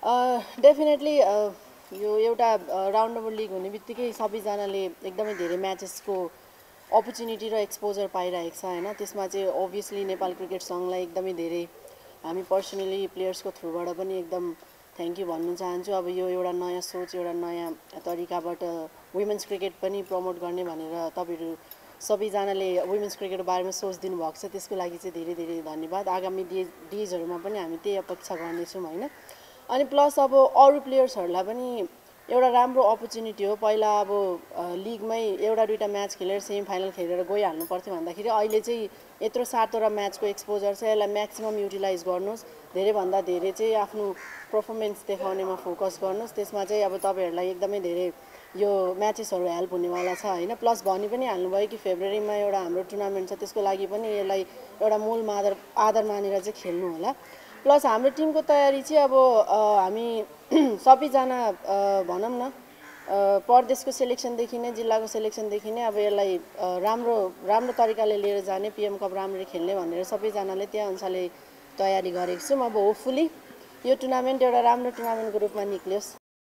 Definitely यो एउटा round number league हुने बित्तिकै सबैजनाले एकदमै धेरै म्याचेसको अपर्च्युनिटी र एक्सपोजर पाइरहेको छ हैन। त्यसमा चाहिँ अभियसली नेपाल क्रिकेट सङ्घलाई एकदमै धेरै हामी पर्सनली प्लेयर्सको थ्रुबाट पनि एकदम थ्याङ्क यू भन्न चाहन्छु। अब यो एउटा नयाँ सोच, एउटा नयाँ तरिकाबाट वुमेन्स क्रिकेट पनि प्रमोट गर्ने भनेर तपाईँहरू सबैजनाले वुमेन्स क्रिकेटको बारेमा सोचिदिनु भएको छ, त्यसको लागि चाहिँ धेरै धेरै धन्यवाद। आगामी डेजहरूमा पनि हामी त्यही अपेक्षा गर्नेछौँ हैन। अनि प्लस अब अरू प्लेयर्सहरूलाई पनि एउटा राम्रो अपर्च्युनिटी हो। पहिला अब लिगमै एउटा दुईटा म्याच खेलेर सेमी फाइनल खेलेर गइहाल्नु पर्थ्यो भन्दाखेरि अहिले चाहिँ यत्रो 7वटा म्याचको एक्सपोजर छ, यसलाई म्याक्सिमम युटिलाइज गर्नुहोस्। धेरैभन्दा धेरै चाहिँ आफ्नो पर्फर्मेन्स देखाउनेमा फोकस गर्नुहोस्। त्यसमा चाहिँ अब तपाईँहरूलाई एकदमै धेरै यो म्याचेसहरू हेल्प हुनेवाला छ हैन। प्लस भनि पनि हाल्नुभयो कि फेब्रुअरीमा एउटा हाम्रो टुर्नामेन्ट छ, त्यसको लागि पनि यसलाई एउटा मूल आधार मानेर चाहिँ खेल्नु होला। प्लस हाम्रो टिमको तयारी चाहिँ अब हामी सबैजना भनौँ न प्रदेशको सेलेक्सनदेखि नै जिल्लाको सेलेक्सनदेखि नै अब यसलाई राम्रो तरिकाले लिएर जाने, पिएम कप राम्ररी खेल्ने भनेर सबैजनाले त्यही अनुसारले तयारी गरेको छौँ। अब होपफुली यो टुर्नामेन्ट एउटा राम्रो टुर्नामेन्टको रूपमा निक्लियोस्।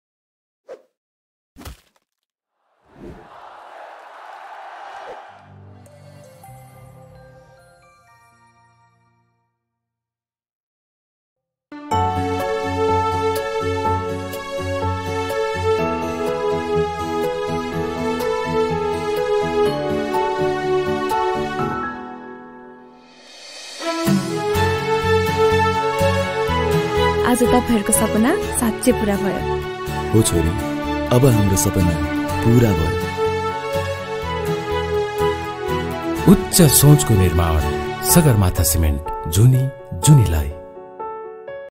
आज तपाईहरुको सपना साँच्चै पूरा भयो। हो छोरी, अब हाम्रो सपना पूरा भयो। उच्च सोचको निर्माण, सगरमाथा सिमेन्ट, जुनीलाई